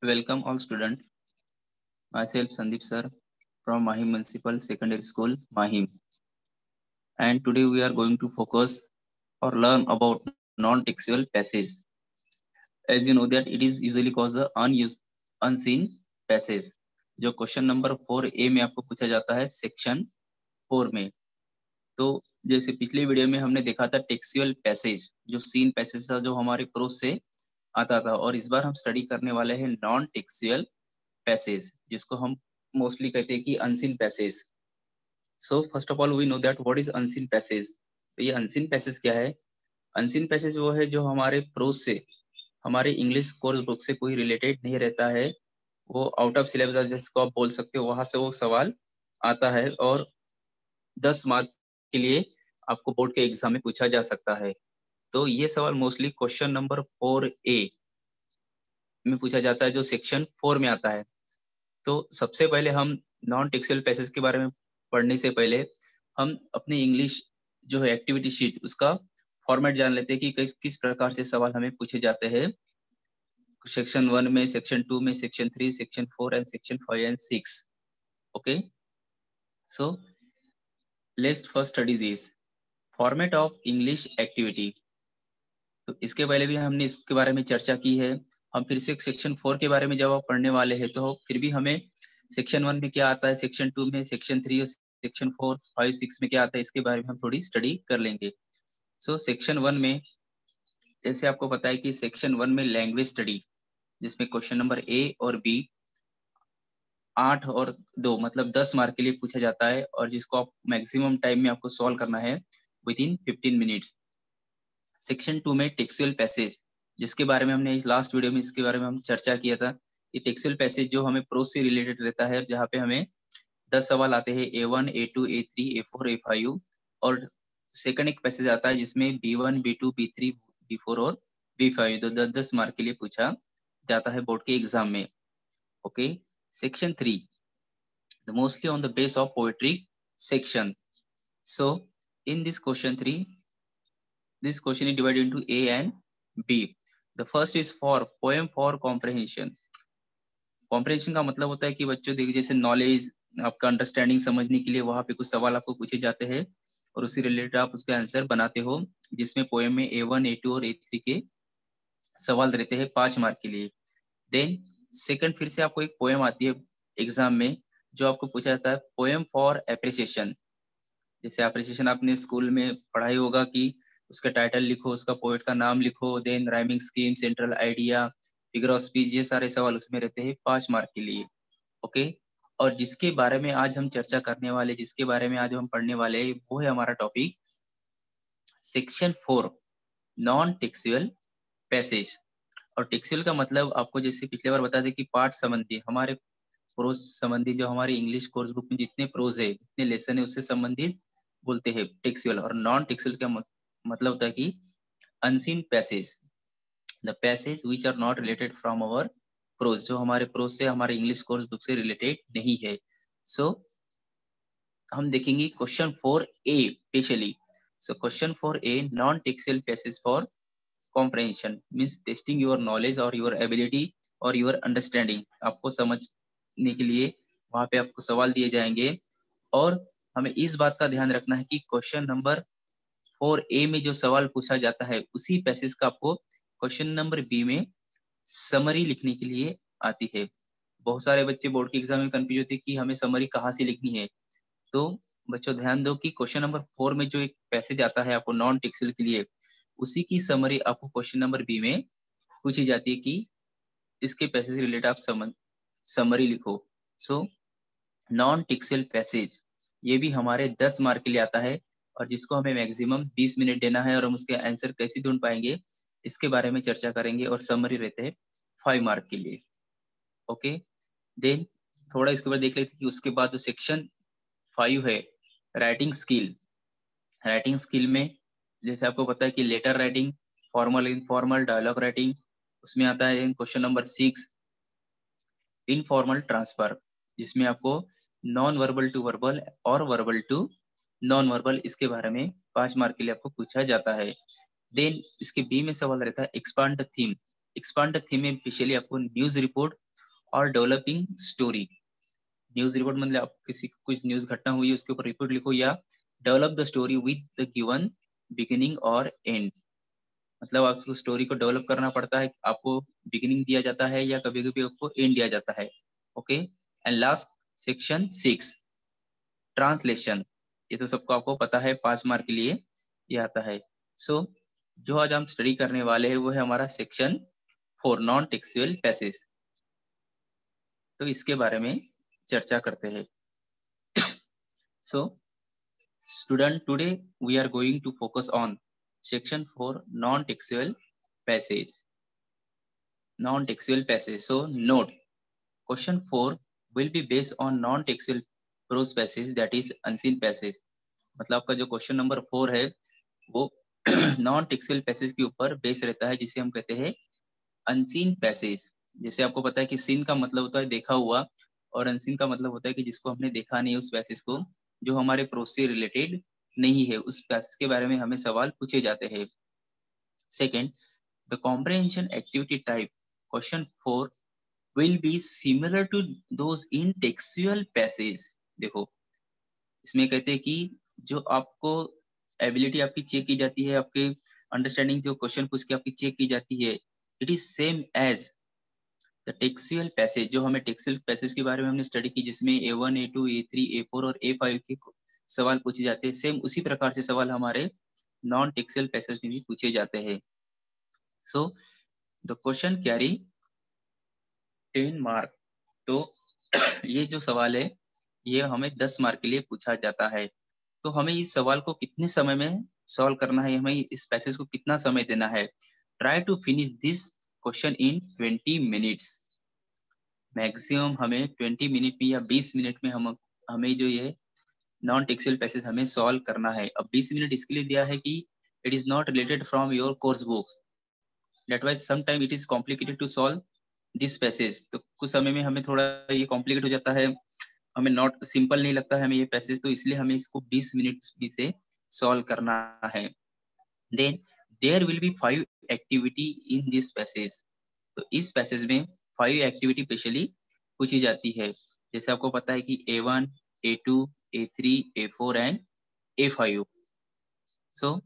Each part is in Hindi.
Welcome all student. Myself Sandeep sir from Mahim Municipal Secondary School, Mahim. And today we are going to focus or learn about non-textual passage. As you know that it is usually called the unseen passage. जो क्वेश्चन नंबर 4A में आपको पूछा जाता है सेक्शन 4 में। तो जैसे पिछले वीडियो में हमने देखा था टेक्सुअल पैसेज, जो सीन पैसेज था जो हमारे प्रोज से आता था, और इस बार हम स्टडी करने वाले हैं नॉन टेक्सुअल पैसेज, जिसको हम मोस्टली कहते हैं कि unseen passage. So first of all we know that what is unseen passage. तो ये अनसीन पैसेज क्या है? अनसीन पैसेज वो है जो हमारे प्रोज से, हमारे इंग्लिश कोर्स बुक से कोई रिलेटेड नहीं रहता है, वो आउट ऑफ सिलेबस जिसको आप बोल सकते हो, वहां से वो सवाल आता है और 10 मार्क के लिए आपको बोर्ड के एग्जाम में पूछा जा सकता है। तो ये सवाल मोस्टली क्वेश्चन नंबर 4A में पूछा जाता है, जो सेक्शन 4 में आता है। तो सबसे पहले हम नॉन टेक्सुअल पैसेज के बारे में पढ़ने से पहले हम अपनी इंग्लिश जो है एक्टिविटी शीट, उसका फॉर्मेट जान लेते हैं कि किस प्रकार से सवाल हमें पूछे जाते हैं सेक्शन 1 में, सेक्शन 2 में, section 3, section 4 and section 5 and 6। Okay, so let's first study this format of English activity. तो इसके पहले भी हमने इसके बारे में चर्चा की है। हम फिर से सेक्शन 4 के बारे में जब आप पढ़ने वाले हैं तो फिर भी हमें सेक्शन 1 में क्या आता है, सेक्शन 2 में, सेक्शन 3 और सेक्शन 4, 5, 6 में क्या आता है, इसके बारे में हम थोड़ी स्टडी कर लेंगे। सो सेक्शन 1 में जैसे आपको पता है कि सेक्शन 1 में लैंग्वेज स्टडी, जिसमें क्वेश्चन नंबर A और B 8 और 2 मतलब 10 मार्क के लिए पूछा जाता है, और जिसको आप मैक्सिमम टाइम में आपको सॉल्व करना है विद इन 15 मिनट्स। सेक्शन 2 में टेक्सुअल पैसेज, जिसके बारे में हमने लास्ट वीडियो में इसके बारे में हम चर्चा किया था कि टेक्सुअल पैसेज जो हमें प्रोज से रिलेटेड रहता है, जहाँ पे हमें 10 सवाल आते हैं A1, A2, A3, A4, A5, और सेकंड एक पैसेज आता है जिसमें B1, B2, B3, B4 और B5 तो 10-10 मार्क के लिए पूछा जाता है बोर्ड के एग्जाम में। Okay, section 3 mostly on the base of poetry section. So in this question 3, this question is divided into A and B. The first is for poem for comprehension. Comprehension का मतलब होता है कि बच्चों देखिए, जैसे नॉलेज, आपका अंडरस्टैंडिंग समझने के लिए वहां पे कुछ सवाल आपको पूछे जाते हैं और उसी रिलेटेड आप उसका आंसर बनाते हो, जिसमें पोएम में A1, A2 और A3 के सवाल रहते हैं 5 मार्क के लिए। देन सेकंड फिर से आपको एक पोएम आती है एग्जाम में, जो आपको पूछा जाता है पोएम फॉर एप्रिसिएशन। जैसे एप्रिसिएशन आपने स्कूल में पढ़ाई होगा कि उसका टाइटल लिखो, उसका पोएट का नाम लिखो, then rhyming scheme, central idea, figure of speech, ये सारे सवाल उसमें रहते हैं 5 मार्क के लिए। ओके, और जिसके बारे में आज हम चर्चा करने वाले, जिसके बारे में आज हम पढ़ने वाले हैं, वो है हमारा topic section 4 non textual passage. और टेक्सुअल का मतलब आपको जैसे पिछले बार बता दें कि पाठ संबंधी, हमारे प्रोज संबंधी, जो हमारी इंग्लिश कोर्स बुक में जितने प्रोज है, जितने लेसन है, उससे संबंधित बोलते हैं टेक्सुअल। और नॉन टेक्सुअल का मतलब होता है कि unseen passage, the passage which are not related from our prose, जो हमारे प्रोज से, हमारे इंग्लिश कोर्स बुक से रिलेटेड नहीं है। सो हम देखेंगे question 4A specially. So question 4A non textual passage for comprehension means testing your knowledge और योर एबिलिटी और योर अंडरस्टैंडिंग। आपको समझने के लिए वहां पे आपको सवाल दिए जाएंगे, और हमें इस बात का ध्यान रखना है कि क्वेश्चन नंबर 4A में जो सवाल पूछा जाता है, उसी पैसेज का आपको क्वेश्चन नंबर B में समरी लिखने के लिए आती है। बहुत सारे बच्चे बोर्ड के एग्जाम में कंफ्यूज होते हैं कि हमें समरी कहाँ से लिखनी है। तो बच्चों ध्यान दो कि क्वेश्चन नंबर 4 में जो एक पैसेज आता है आपको नॉन टेक्सुअल के लिए, उसी की समरी आपको क्वेश्चन नंबर B में पूछी जाती है कि इसके पैसेज रिलेटेड आप समरी लिखो। सो नॉन टेक्सुअल पैसेज ये भी हमारे 10 मार्क के लिए आता है, और जिसको हमें मैक्सिमम 20 मिनट देना है, और हम उसके आंसर कैसे ढूंढ पाएंगे इसके बारे में चर्चा करेंगे, और समरी रहते हैं 5 मार्क के लिए। ओके, देन थोड़ा इसके बाद देख लेते हैं कि उसके बाद जो सेक्शन 5 है राइटिंग स्किल। राइटिंग स्किल में जैसे आपको पता है कि letter writing, formal, informal, dialogue writing, उसमें आता है क्वेश्चन नंबर 6 इनफॉर्मल ट्रांसफर, जिसमें आपको नॉन वर्बल टू वर्बल और वर्बल टू नॉन वर्बल, इसके बारे में 5 मार्क के लिए आपको पूछा जाता है। देन इसके B में सवाल रहता है expand the theme. Expand the theme में स्पेशली आपको न्यूज रिपोर्ट और डेवलपिंग स्टोरी। न्यूज रिपोर्ट मतलब आप किसी कुछ न्यूज घटना हुई है उसके ऊपर रिपोर्ट लिखो, या develop the story with the given beginning और एंड। मतलब आपको स्टोरी को डेवलप करना पड़ता है, आपको बिगिनिंग दिया जाता है या कभी कभी आपको एंड दिया जाता है। Okay, and last section 6 translation. ये तो सबको आपको पता है, 5 मार्क के लिए ये आता है। सो जो आज हम स्टडी करने वाले हैं वो है हमारा सेक्शन 4 नॉन टेक्सुअल पैसेज। तो इसके बारे में चर्चा करते हैं। So student, today we are going to focus on section 4 non textual passage. Non textual passage, so note question 4 will be based on non-textual prose passage, that is unseen passage। मतलब आपका जो क्वेश्चन नंबर 4 है वो नॉन टेक्सुअल पैसेज के ऊपर बेस रहता है, जिसे हम कहते हैं अनसीन पैसेज। जैसे आपको पता है कि सीन का मतलब होता है देखा हुआ, और अनसीन का मतलब होता है कि जिसको हमने देखा नहीं, उस पैसेज को, जो हमारे प्रोज से रिलेटेड नहीं है, उस पैसेज के बारे में हमें सवाल पूछे जाते हैं। Second, the comprehension activity type question 4 will be similar to those in textual passage। देखो इसमें कहते हैं कि जो आपको एबिलिटी आपकी चेक की जाती है, आपके अंडरस्टैंडिंग जो क्वेश्चन पूछ के आपकी चेक की जाती है, it is same as the textual passage. जो हमें टेक्सुअल पैसेज के बारे में हमने स्टडी की, जिसमें A1 A2 A3 A4 और A5 के सवाल पूछे जाते हैं, सेम उसी प्रकार से सवाल हमारे नॉन टेक्सुअल पैसेज में भी पूछे जाते हैं। So the question carry 10 mark. तो ये जो सवाल है ये हमें 10 मार्क के लिए पूछा जाता है। तो हमें इस सवाल को कितने समय में सॉल्व करना है, हमें इस पैसेज को कितना समय देना है। Try to finish this question in 20 minutes. Maximum हमें 20 मिनट में या 20 मिनट में हमें जो ये नॉन टेक्सुअल पैसेज हमें सॉल्व करना है। अब 20 मिनट इसके लिए दिया है कि it is not related from your course books, that wise some time it is complicated to solve this passage. तो कुछ समय में हमें थोड़ा ये कॉम्प्लिकेट हो जाता है, हमें नॉट सिंपल नहीं लगता है हमें ये पैसेज, तो इसलिए हमें इसको 20 मिनट में से सॉल्व करना है। Then there will be 5 activity in this passage. तो इस पैसेज में 5 एक्टिविटी स्पेशली पूछी जाती है। जैसे आपको पता है कि A1 A2 A3 A4 and A5। सो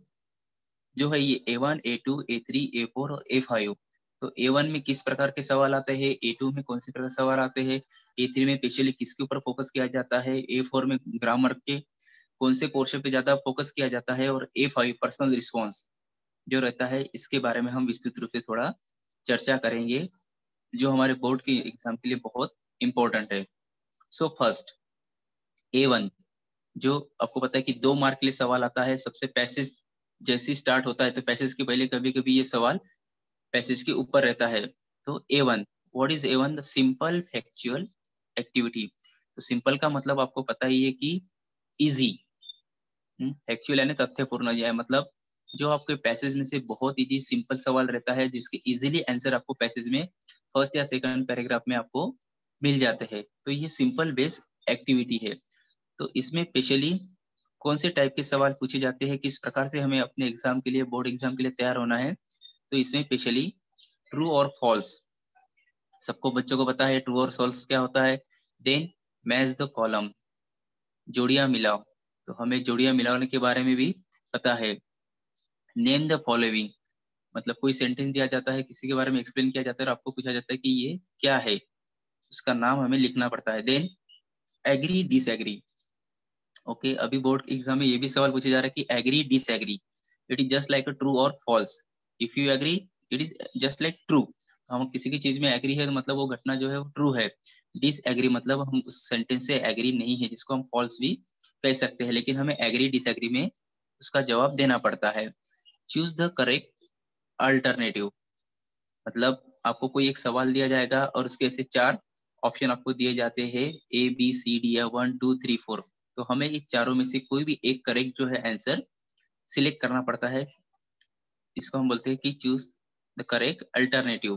जो है ये A1 A2 A3 A4 और A5। तो A1 में किस प्रकार के सवाल आते हैं, A2 में कौन से प्रकार सवाल आते हैं, A3 में स्पेशली किसके ऊपर फोकस किया जाता है, A4 में ग्रामर के कौन से पोर्शन पे ज्यादा फोकस किया जाता है, और A5 पर्सनल रिस्पॉन्स जो रहता है, इसके बारे में हम विस्तृत रूप से थोड़ा चर्चा करेंगे, जो हमारे बोर्ड के एग्जाम के लिए बहुत इंपॉर्टेंट है। सो फर्स्ट A1, जो आपको पता है कि 2 मार्क के लिए सवाल आता है। सबसे पैसेज जैसे स्टार्ट होता है तो पैसेज के पहले कभी कभी ये सवाल पैसेज के ऊपर रहता है। तो A1, what is A1? The simple factual activity. तो सिंपल का मतलब आपको पता ही है कि इजी, फैक्चुअल यानी तथ्यपूर्ण, यह मतलब जो आपके पैसेज में से बहुत इजी सिंपल सवाल रहता है, जिसके इजीली आंसर आपको पैसेज में फर्स्ट या सेकंड पैराग्राफ में आपको मिल जाते हैं। तो ये सिंपल बेस एक्टिविटी है। तो इसमें स्पेशली कौन से टाइप के सवाल पूछे जाते हैं, किस प्रकार से हमें अपने एग्जाम के लिए, बोर्ड एग्जाम के लिए तैयार होना है। तो इसमें स्पेशली ट्रू और फॉल्स, सबको बच्चों को पता है ट्रू और फॉल्स क्या होता है। देन मैच द कॉलम, जोड़ियां मिलाओ, तो हमें जोड़ियां मिलाने के बारे में भी पता है। नेम द फॉलोइंग, मतलब कोई सेंटेंस दिया जाता है, किसी के बारे में एक्सप्लेन किया जाता है और आपको पूछा जाता है कि ये क्या है, उसका नाम हमें लिखना पड़ता है। Then agree disagree. ओके, अभी बोर्ड एग्जाम में ये भी सवाल पूछा जा रहा है कि agree disagree, it is just like a true और false. If you agree it is just like true, हम किसी की चीज में एग्री है तो मतलब वो घटना जो है वो ट्रू है। डिसएग्री मतलब हम उस सेंटेंस से एग्री नहीं है, जिसको हम फॉल्स भी कह सकते हैं, लेकिन हमें एग्री डिसएग्री में उसका जवाब देना पड़ता है। चूज द करेक्ट अल्टरनेटिव, मतलब आपको कोई एक सवाल दिया जाएगा और उसके ऐसे 4 ऑप्शन आपको दिए जाते हैं, ABCD या 1 2 3 4। तो हमें इन चारों में से कोई भी एक करेक्ट जो है आंसर सिलेक्ट करना पड़ता है। इसको हम बोलते हैं कि choose the correct alternative.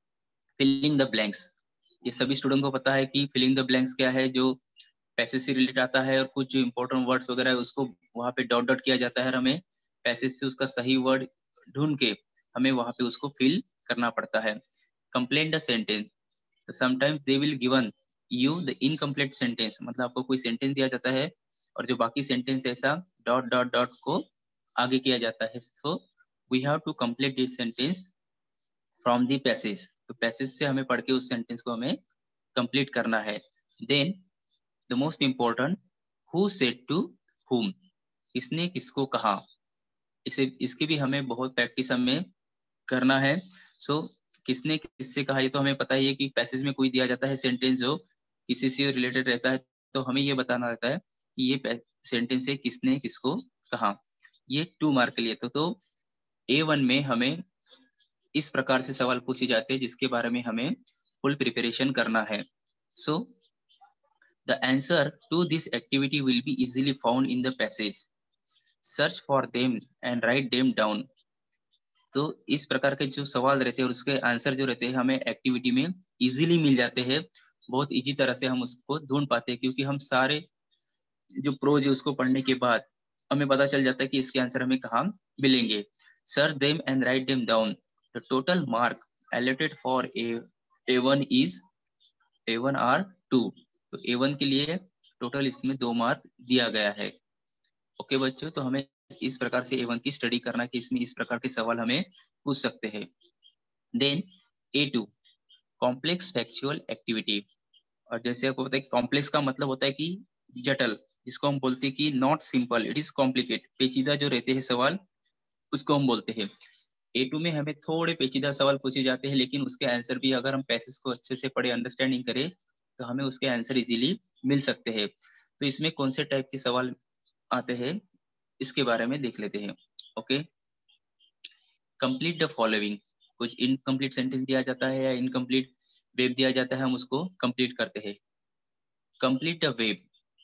Filling the blanks, ये सभी स्टूडेंट को पता है कि फिलिंग द ब्लैंक्स क्या है, जो पैसेज से रिलेटेड आता है और कुछ जो इंपॉर्टेंट वर्ड्स वगैरह है उसको वहां पे डॉट डॉट किया जाता है और हमें पैसेज से उसका सही वर्ड ढूंढ के हमें वहां पे उसको फिल करना पड़ता है। Complain the sentence, sometimes they will given you the incomplete sentence, मतलब आपको कोई सेंटेंस दिया जाता है और जो बाकी सेंटेंस है ऐसा डॉट डॉट डॉट को आगे किया जाता है। So we have to complete this sentence from the passage, तो पैसेज से हमें पढ़ के उस सेंटेंस को हमें कंप्लीट करना है। Then the most important, who said to whom, किसने किसको कहा, इसे इसकी भी हमें बहुत प्रैक्टिस हमें करना है। सो किसने किससे कहा, ये तो हमें पता ही है कि पैसेज में कोई दिया जाता है सेंटेंस जो किसी से रिलेटेड रहता है, तो हमें ये बताना रहता है कि ये सेंटेंस है किसने किसको कहा। ये 2 मार्क के लिए तो A1 में हमें इस प्रकार से सवाल पूछे जाते हैं जिसके बारे में हमें फुल प्रिपरेशन करना है। So the answer to this activity will be easily found in the passage, search for them and write them down. तो इस प्रकार के जो सवाल रहते हैं और उसके आंसर जो रहते हैं हमें एक्टिविटी में इजीली मिल जाते हैं, बहुत इजी तरह से हम उसको ढूंढ पाते हैं, क्योंकि हम सारे जो प्रोज है उसको पढ़ने के बाद हमें पता चल जाता है कि इसके आंसर हमें कहाँ मिलेंगे। Search them and write them down. The total mark allotted for A1 is A1 are 2, तो A1 के लिए टोटल इसमें 2 मार्क दिया गया है। ओके बच्चों, तो हमें इस प्रकार से A1 की स्टडी करना कि इसमें इस प्रकार के सवाल हमें पूछ सकते हैं। Then A2 complex factual activity, और जैसे आपको पता है कि कॉम्प्लेक्स का मतलब होता है कि जटिल, जिसको हम बोलते हैं कि not simple, it is complicate, पेचीदा जो रहते हैं सवाल उसको हम बोलते हैं। A2 में हमें थोड़े पेचीदा सवाल पूछे जाते हैं, लेकिन उसके आंसर भी अगर हम पैसेज को अच्छे से पढ़े, अंडरस्टैंडिंग करें, तो हमें उसके आंसर इजीली मिल सकते हैं। तो इसमें कौन से टाइप के सवाल आते हैं इसके बारे में देख लेते हैं। ओके, कंप्लीट द फॉलोइंग, कुछ इनकम्प्लीट सेंटेंस दिया जाता है या इनकम्प्लीट वेब दिया जाता है, हम उसको कंप्लीट करते हैं। कंप्लीट द वेब,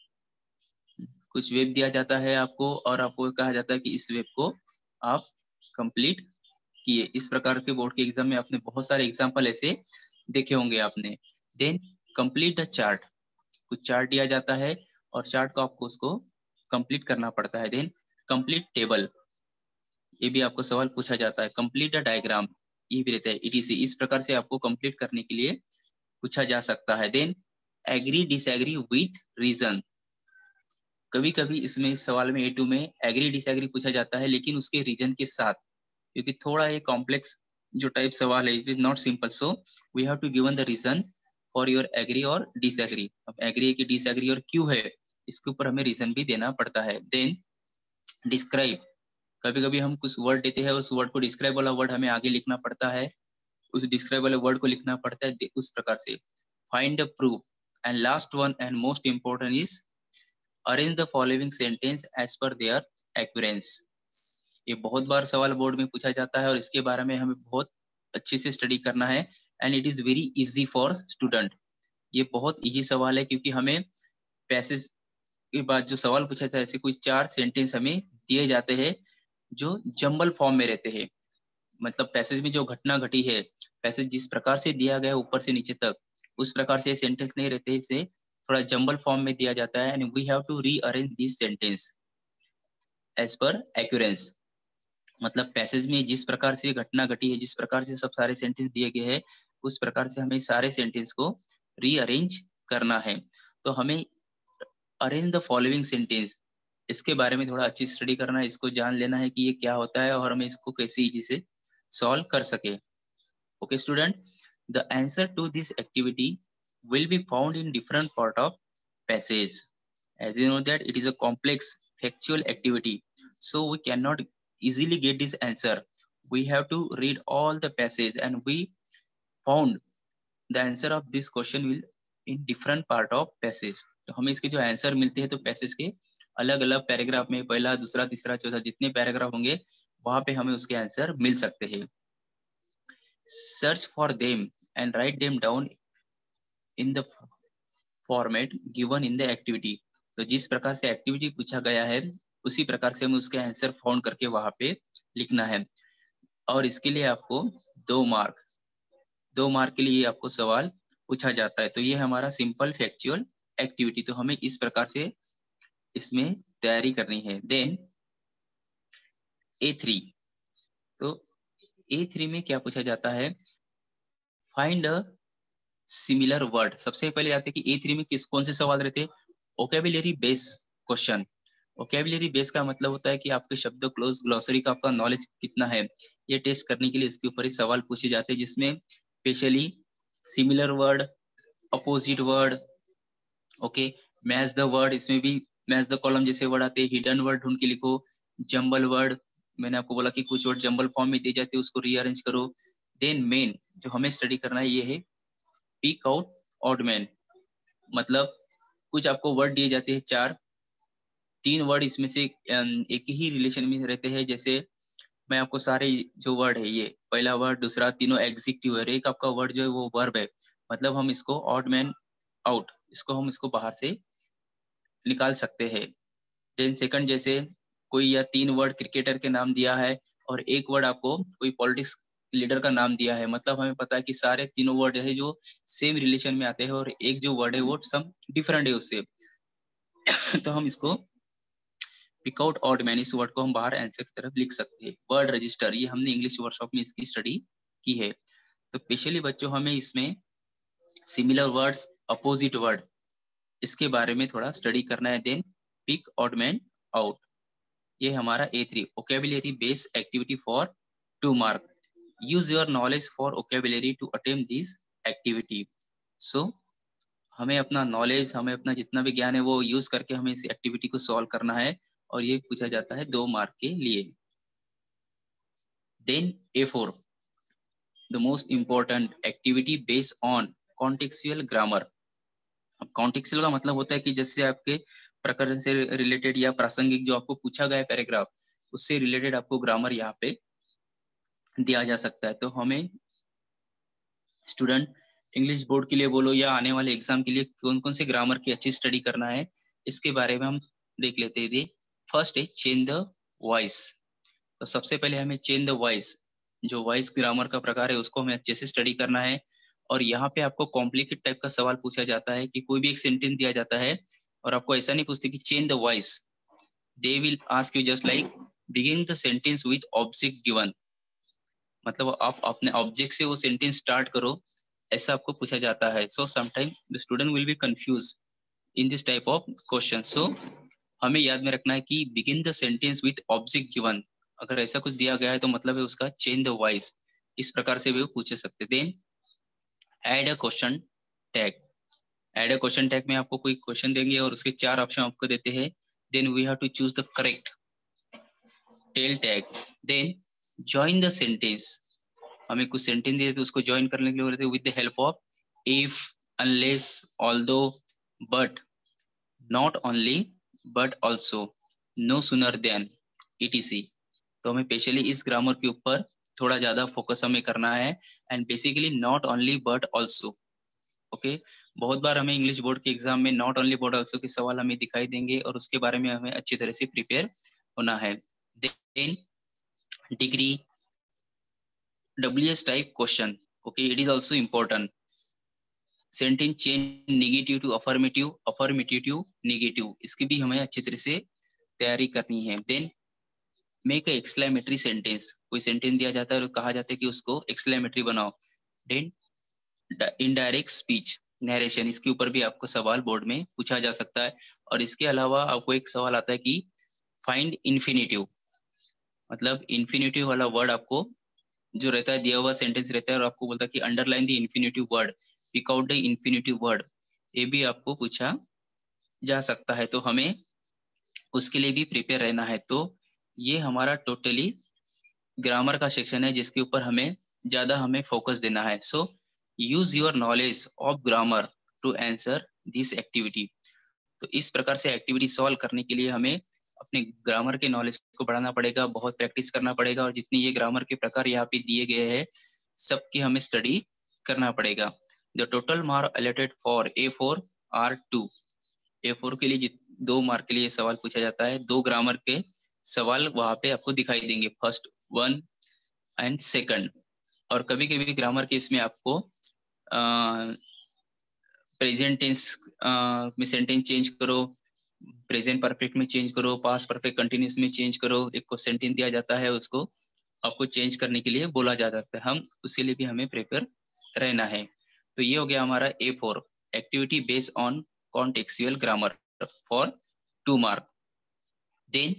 कुछ वेब दिया जाता है आपको और आपको कहा जाता है कि इस वेब को आप कंप्लीट किए। इस प्रकार के बोर्ड के एग्जाम में आपने बहुत सारे एग्जाम्पल ऐसे देखे होंगे आपने। देन कंप्लीट द चार्ट, कुछ चार्ट दिया जाता है और चार्ट को आपको उसको कंप्लीट करना पड़ता है। देन कंप्लीट टेबल, ये भी आपको सवाल पूछा जाता है। कंप्लीट द डायग्राम, ये भी रहता है ETC, इस प्रकार से आपको कंप्लीट करने के लिए पूछा जा सकता है। Then agree disagree with reason, कभी कभी इसमें इस सवाल में A2 में एग्री डिसएग्री पूछा जाता है लेकिन उसके रीजन के साथ, क्योंकि थोड़ा ये कॉम्प्लेक्स जो टाइप सवाल है, it is not simple, so we have to given the reason for your agree और डिसएग्री। अब एग्री है कि डिसएग्री और क्यों है, इसके ऊपर हमें रीजन भी देना पड़ता है। देन डिस्क्राइब, कभी कभी हम कुछ वर्ड देते हैं, उस वर्ड को डिस्क्राइब वाला वर्ड हमें आगे लिखना पड़ता है, उस डिस्क्राइब वाले वर्ड को लिखना पड़ता है उस प्रकार से। Find the proof, and last one and most important is arrange the following sentence as per their occurrence. ये बहुत बार सवाल बोर्ड में पूछा जाता है और इसके बारे में हमें बहुत अच्छे से स्टडी करना है, and it is very easy for student. ये बहुत इजी सवाल है क्योंकि हमें पैसेज के बाद जो सवाल पूछा जाता है, ऐसे कोई 4 सेंटेंस हमें दिए जाते हैं जो जंबल फॉर्म में रहते हैं, मतलब पैसेज में जो घटना घटी है, पैसेज जिस प्रकार से दिया गया है ऊपर से नीचे तक, उस प्रकार से सेंटेंस नहीं रहते, इसे थोड़ा जंबल फॉर्म में दिया जाता है, and we have to rearrange this sentence as per occurrence. मतलब पैसेज में जिस प्रकार से घटना घटी है, जिस प्रकार से सब सारे सेंटेंस दिए गए हैं, उस प्रकार से हमें सारे सेंटेंस को रीअरेंज करना है। तो हमें अरेंज द फॉलोइंग सेंटेंस, इसके बारे में थोड़ा अच्छी स्टडी करना है, इसको जान लेना है कि ये क्या होता है और हमें इसको कैसे इजी से सॉल्व कर सके। Okay, student, the answer to this activity will be found in different part of passage. As you know that it is a complex factual activity, so we cannot easily get this answer. We have to read all the passage, and we found the answer of this question will in different part of passage. तो हमें इसके जो आंसर मिलते हैं तो पैसेज के अलग अलग पैराग्राफ में, पहला दूसरा तीसरा चौथा जितने पैराग्राफ होंगे वहां पे हमें उसके आंसर मिल सकते हैं। Search for them and write them down in the format given in the activity. तो जिस प्रकार से एक्टिविटी पूछा गया है उसी प्रकार से हमें उसके आंसर फाउंड करके वहां पे लिखना है, और इसके लिए आपको 2 मार्क के लिए आपको सवाल पूछा जाता है। तो ये हमारा सिंपल फैक्चुअल एक्टिविटी, तो हमें इस प्रकार से इसमें तैयारी करनी है। देन A3, तो A3 में क्या पूछा जाता है, फाइंड अ सिमिलर वर्ड। सबसे पहले आते हैं कि A3 में कौन से सवाल रहते हैं, vocabulary base question. Vocabulary base का मतलब होता है कि आपके शब्द क्लोज ग्लोसरी का आपका नॉलेज कितना है, ये टेस्ट करने के लिए इसके ऊपर ही सवाल पूछे जाते हैं, जिसमें specially similar word, opposite word, okay, match the word, इसमें भी मैच द कॉलम जैसे वर्ड आते हैं, हिडन वर्ड ढूंढ के लिखो, जंबल वर्ड, मैंने आपको बोला कि कुछ वर्ड जंबल फॉर्म में दिए जाते हैं, उसको रीअरेंज करो। देन मेन जो हमें स्टडी करना है ये है पिक आउट ऑड मैन। मतलब कुछ आपको वर्ड दिए जाते हैं चार, तीन वर्ड इसमें से एक ही रिलेशन में रहते हैं। जैसे मैं आपको सारे जो वर्ड है, ये पहला वर्ड, दूसरा, तीनों एग्जीक्टिव है, एक आपका वर्ड जो है वो वर्ब है, मतलब हम इसको ऑड मैन आउट, इसको बाहर से निकाल सकते हैं। देन सेकंड, जैसे कोई या तीन वर्ड क्रिकेटर के नाम दिया है और एक वर्ड आपको कोई पॉलिटिक्स लीडर का नाम दिया है, मतलब हमें पता है कि सारे तीनों वर्ड है जो सेम रिलेशन में आते हैं और एक जो वर्ड है वो सम डिफरेंट है उससे। तो हम इसको पिकआउट ऑड मैन, इस वर्ड को हम बाहर आंसर की तरफ लिख सकते हैं। वर्ड रजिस्टर, ये हमने इंग्लिश वर्कशॉप में इसकी स्टडी की है। तो स्पेशली बच्चों हमें इसमें सिमिलर वर्ड्स, अपोजिट वर्ड, इसके बारे में थोड़ा स्टडी करना है। Then pick odd man out, ये हमारा A3 vocabulary base activity for 2 mark. Use your knowledge for vocabulary to attempt this activity. So हमें अपना नॉलेज, हमें अपना जितना भी ज्ञान है वो यूज करके हमें इस एक्टिविटी को सॉल्व करना है, और ये पूछा जाता है 2 मार्क के लिए। Then A4, the most important activity based on contextual grammar. अब कॉन्टेक्चुअल का मतलब होता है कि जैसे आपके प्रकरण से रिलेटेड या प्रासंगिक जो आपको पूछा गया है पैराग्राफ, उससे रिलेटेड आपको ग्रामर यहाँ पे दिया जा सकता है। तो हमें स्टूडेंट इंग्लिश बोर्ड के लिए बोलो या आने वाले एग्जाम के लिए कौन कौन से ग्रामर की अच्छी स्टडी करना है, इसके बारे में हम देख लेते हैं। फर्स्ट है चेंज द वॉइस। तो सबसे पहले हमें चेंज द वॉइस, जो वॉइस ग्रामर का प्रकार है उसको हमें अच्छे से स्टडी करना है। और यहाँ पे आपको कॉम्प्लिकेट टाइप का सवाल पूछा जाता है कि कोई भी एक सेंटेंस दिया जाता है और आपको ऐसा नहीं पूछते कि change the voice, they will ask you just like begin the sentence with object given, मतलब आप अपने ऑब्जेक्ट से वो सेंटेंस स्टार्ट करो, ऐसा आपको पूछा जाता है। So sometime the student will be confuse in this type of question. So हमें याद में रखना है कि begin the sentence with object given, अगर ऐसा कुछ दिया गया है तो मतलब है उसका चेंज द वॉइस, इस प्रकार से भी वो पूछ सकते। Then add a question tag. Add a question tag में आपको कोई क्वेश्चन देंगे और उसके चार ऑप्शन आपको देते हैं। Then we have to choose the correct tail tag. Then join the sentence, हमें कुछ सेंटेंस दिए तो उसको ज्वाइन करने के लिए बोलते हैं with the help of if, unless, although, but, not only, but also, no sooner than, etc। तो हमें स्पेशली इस ग्रामर के ऊपर थोड़ा ज्यादा फोकस हमें करना है, and basically not only but also. Okay, बहुत बार हमें इंग्लिश बोर्ड के एग्जाम में नॉट ओनली बट ऑल्सो के सवाल हमें दिखाई देंगे और उसके बारे में हमें अच्छी तरह से प्रिपेयर होना है। Then degree WS type question, okay, it is also important. Sentence change negative to affirmative, affirmative to negative, इसकी भी हमें अच्छी तरह से तैयारी करनी है। देन मेक एक्सक्लेमेटरी सेंटेंस, कोई सेंटेंस दिया जाता है और कहा जाता है कि उसको एक्सक्लेमेटरी बनाओ। देन इनडायरेक्ट स्पीच नरेशन, इसके ऊपर भी आपको सवाल बोर्ड में पूछा जा सकता है। और इसके अलावा आपको एक सवाल आता है कि फाइंड इन्फिनेटिव, मतलब इन्फिनेटिव वाला वर्ड आपको जो रहता है, दिया हुआ सेंटेंस रहता है और आपको बोलता है कि underline the infinitive word, pick out the infinitive word, ये भी आपको पूछा जा सकता है। तो हमें उसके लिए भी प्रिपेयर रहना है। तो ये हमारा टोटली ग्रामर का सेक्शन है जिसके ऊपर हमें ज्यादा हमें फोकस देना है। So use your knowledge of grammar to answer this activity. तो इस प्रकार से एक्टिविटी सॉल्व करने के लिए हमें अपने ग्रामर के नॉलेज को बढ़ाना पड़ेगा, बहुत प्रैक्टिस करना पड़ेगा, और जितनी ये ग्रामर के प्रकार यहाँ पे दिए गए हैं सबकी हमें स्टडी करना पड़ेगा। The total mark allotted for A4 are 2। A4 के लिए 2 मार्क के लिए सवाल पूछा जाता है, 2 ग्रामर के सवाल वहां पे आपको दिखाई देंगे, फर्स्ट 1 एंड सेकंड। और कभी कभी ग्रामर के इसमें आपको प्रेजेंट टेंस में सेंटेंस चेंज करो, प्रेजेंट परफेक्ट में चेंज करो, पास्ट परफेक्ट कंटिन्यूस में चेंज करो, एक को सेंटेंस दिया जाता है उसको आपको चेंज करने के लिए बोला जा सकता है, हम उसके लिए भी हमें प्रिपेयर रहना है। तो ये हो गया हमारा A4 activity based on contextual grammar for 2 mark. Then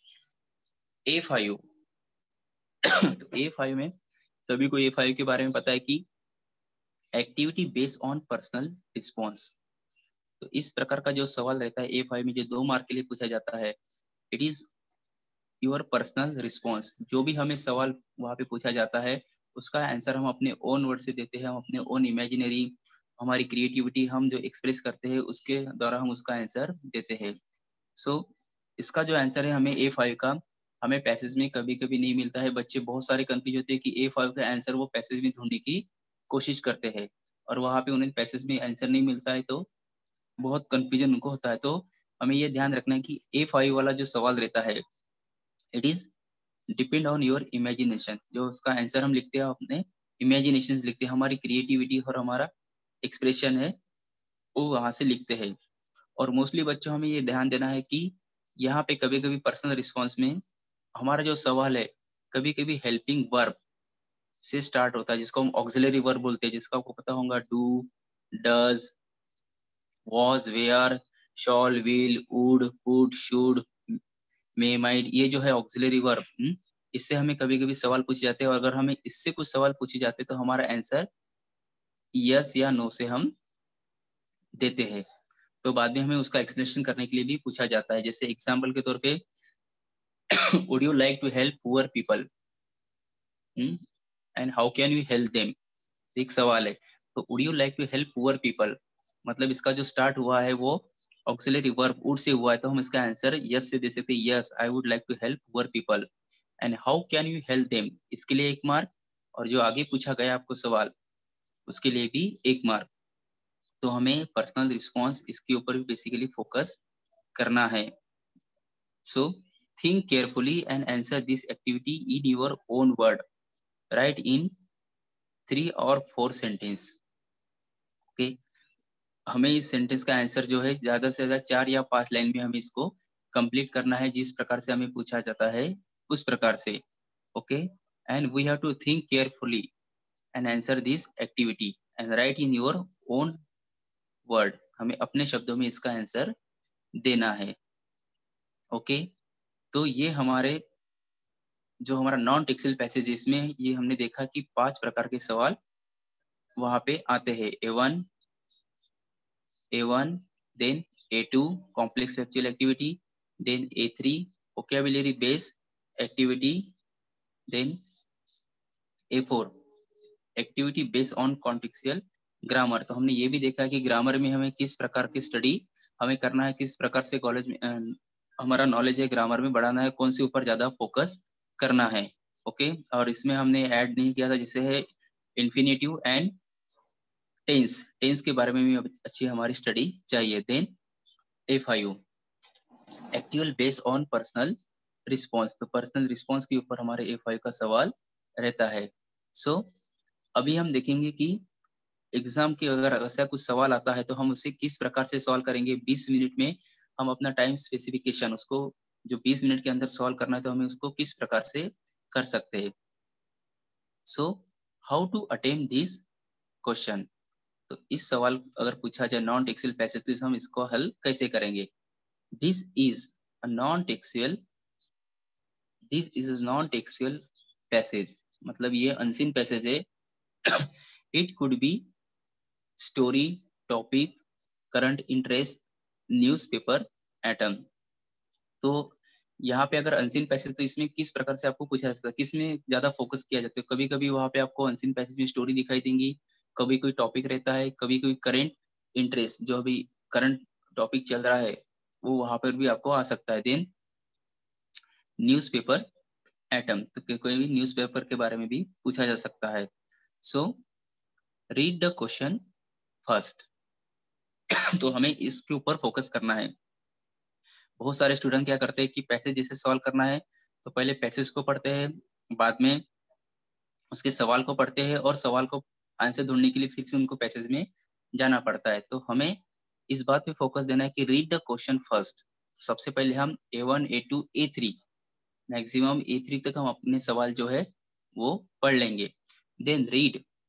A5 तो A5 में सभी को A5 के बारे में पता है कि activity based on personal response. तो इस प्रकार का जो सवाल रहता है A5 में जो 2 मार्क के लिए पूछा जाता है, it is your personal response. जो भी हमें सवाल वहां पे पूछा जाता है उसका आंसर हम अपने ओन वर्ड से देते हैं, हम अपने ओन इमेजिनरी, हमारी क्रिएटिविटी हम जो एक्सप्रेस करते हैं उसके द्वारा हम उसका आंसर देते हैं। सो इसका जो आंसर है हमें A5 का, हमें पैसेज में कभी कभी नहीं मिलता है। बच्चे बहुत सारे कंफ्यूज होते हैं कि A5 का आंसर वो पैसेज में ढूंढने की कोशिश करते हैं और वहां पे उन्हें पैसेज में आंसर नहीं मिलता है, तो बहुत कंफ्यूजन उनको होता है। तो हमें ये ध्यान रखना है कि A5 वाला जो सवाल रहता है it is depend on your imagination. जो उसका आंसर हम लिखते हैं अपने इमेजिनेशन लिखते हैं, हमारी क्रिएटिविटी और हमारा एक्सप्रेशन है वो वहां से लिखते हैं। और मोस्टली बच्चों हमें ये ध्यान देना है कि यहाँ पे कभी कभी पर्सनल रिस्पॉन्स में हमारा जो सवाल है कभी कभी हेल्पिंग वर्ब से स्टार्ट होता है, जिसको हम ऑक्सिलरी वर्ब बोलते हैं, जिसका आपको पता होगा do, does, was, were, shall, will, would, could, should, may, might, ये जो है ऑक्सिलरी वर्ब। इससे हमें कभी कभी सवाल पूछे जाते हैं और अगर हमें इससे कुछ सवाल पूछे जाते हैं तो हमारा आंसर यस या नो से हम देते हैं। तो बाद में हमें उसका एक्सप्लेनेशन करने के लिए भी पूछा जाता है। जैसे एग्जाम्पल के तौर पे would you like to help poor people and how can you help them, एक सवाल है। तो would you like to help poor people मतलब इसका जो स्टार्ट हुआ है वो ऑक्सिलरी वर्ब वुड से हुआ है, तो हम इसका आंसर यस से दे सकते हैं, yes I would like to help poor people. And how can you help them, इसके लिए 1 मार्क, और जो आगे पूछा गया आपको सवाल उसके लिए भी 1 मार्क। तो हमें पर्सनल रिस्पॉन्स इसके ऊपर भी बेसिकली फोकस करना है। So think carefully and answer this activity in your own word, write in 3 और 4 सेंटेंस। ओके, हमें इस सेंटेंस का आंसर जो है ज्यादा से ज्यादा 4 या 5 लाइन में हमें इसको कंप्लीट करना है, जिस प्रकार से हमें पूछा जाता है उस प्रकार से। Okay, and we have to think carefully and answer this activity and write in your own word, हमें अपने शब्दों में इसका आंसर देना है। ओके, तो ये हमारे जो हमारा नॉन टेक्सुअल पैसेज इसमें ये हमने देखा कि 5 प्रकार के सवाल वहां पे आते हैं। A1, then A2 complex factual activity, then A3 vocabulary based activity, then A4 activity based on contextual grammar. तो हमने ये भी देखा कि ग्रामर में हमें किस प्रकार की स्टडी हमें करना है, किस प्रकार से कॉलेज में हमारा नॉलेज है ग्रामर में बढ़ाना है, कौन से ऊपर ज्यादा फोकस करना है। ओके, और इसमें हमने ऐड नहीं किया था जैसे है इन्फिनेटिव एंड टेंस, टेंस के बारे में भी अच्छी हमारी स्टडी चाहिए। Then A5 actual based on personal response, तो पर्सनल रिस्पॉन्स के ऊपर हमारे A5 का सवाल रहता है। सो अभी हम देखेंगे कि एग्जाम के अगर ऐसा कुछ सवाल आता है तो हम उसे किस प्रकार से सॉल्व करेंगे। 20 मिनट में हम अपना टाइम स्पेसिफिकेशन उसको जो 20 मिनट के अंदर सॉल्व करना है तो हमें उसको किस प्रकार से कर सकते हैं। So how to attempt this question, तो इस सवाल अगर पूछा जाए नॉन टेक्सुअल पैसेज तो हम इसको हल कैसे करेंगे। This is a non textual, this is a non textual passage मतलब ये अनसीन पैसेज है। It could be story, topic, current interest, newspaper, item. तो यहाँ पे अगर अनसीन पैसेज तो इसमें किस प्रकार से आपको पूछा जा सकता है, किस में ज्यादा फोकस किया जाता है। कभी कभी वहां पे आपको अनसीन पैसेज में स्टोरी दिखाई देंगी, कभी कोई टॉपिक रहता है, कभी कोई करंट इंटरेस्ट जो अभी करंट टॉपिक चल रहा है वो वहां पर भी आपको आ सकता है। देन न्यूज़पेपर, एटम, तो कोई भी न्यूज़पेपर के बारे में भी पूछा जा सकता है। So read the question first, तो हमें इसके ऊपर फोकस करना है। बहुत सारे स्टूडेंट क्या करते हैं कि पैसेज जैसे सॉल्व करना है तो पहले पैसेज को पढ़ते हैं, बाद में उसके सवाल को पढ़ते हैं और सवाल को आंसर ढूंढने के लिए फिर से उनको पैसेज में जाना पड़ता है। तो हमें इस बात पे फोकस देना है कि रीड द क्वेश्चन फर्स्ट। सबसे पहले हम A1, A2, A3 maximum A3 तक हम अपने सवाल जो है वो पढ़ लेंगे। Then read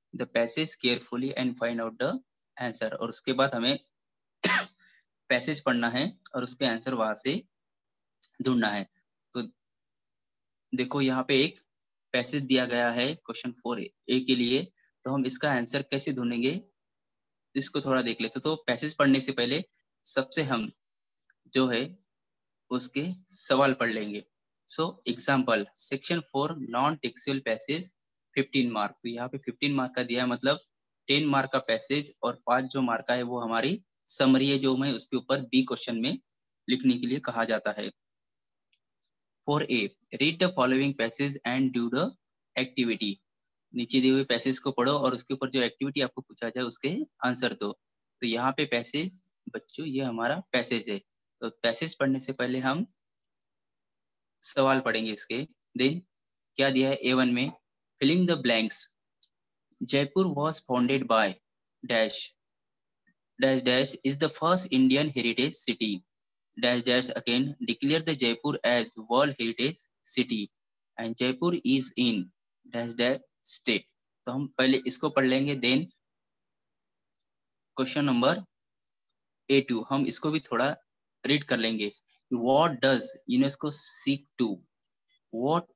the passage carefully and find out the answer. और उसके बाद हमें पैसेज पढ़ना है और उसके आंसर वहां से ढूंढना है। तो देखो यहाँ पे एक पैसेज दिया गया है क्वेश्चन 4A के लिए, तो हम इसका आंसर कैसे ढूंढेंगे इसको थोड़ा देख लेते। तो पैसेज पढ़ने से पहले सबसे हम जो है उसके सवाल पढ़ लेंगे। So example section 4 non textual passage 15 mark. तो यहाँ पे 15 मार्क का दिया है, मतलब 10 मार्क का पैसेज और 5 जो मार्क का है वो हमारी समरी है जो मैं उसके ऊपर बी क्वेश्चन में लिखने के लिए कहा जाता है। 4A read the following passage and do the activity. नीचे दिए हुए पैसेज को पढ़ो और उसके ऊपर जो एक्टिविटी आपको पूछा जाए उसके आंसर दो। तो यहाँ पे पैसेज बच्चों ये हमारा पैसेज है। तो पैसेज पढ़ने से पहले हम सवाल पढ़ेंगे इसके। देन क्या दिया है A1 में, filling the blanks. Jaipur was founded by dash dash dash is the first Indian heritage city dash dash again declare the Jaipur as World Heritage City and Jaipur is in dash dash state। तो हम पहले इसको पढ़ लेंगे। देन क्वेश्चन नंबर A2 हम इसको भी थोड़ा रीड कर लेंगे। What does UNESCO seek to? What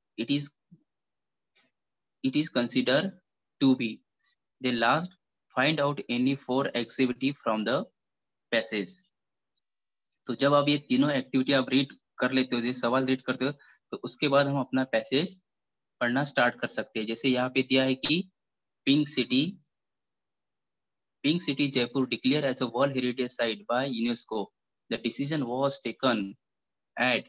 it is considered to be? The last find out any 4 activity from the passage। तो जब आप ये तीनों एक्टिविटी आप रीड कर लेते हो, ये सवाल रीड करते हो, तो उसके बाद हम अपना पैसेज पढ़ना स्टार्ट कर सकते हैं। जैसे यहाँ पे दिया है कि pink city Jaipur declare as a world heritage site by UNESCO. The decision was taken at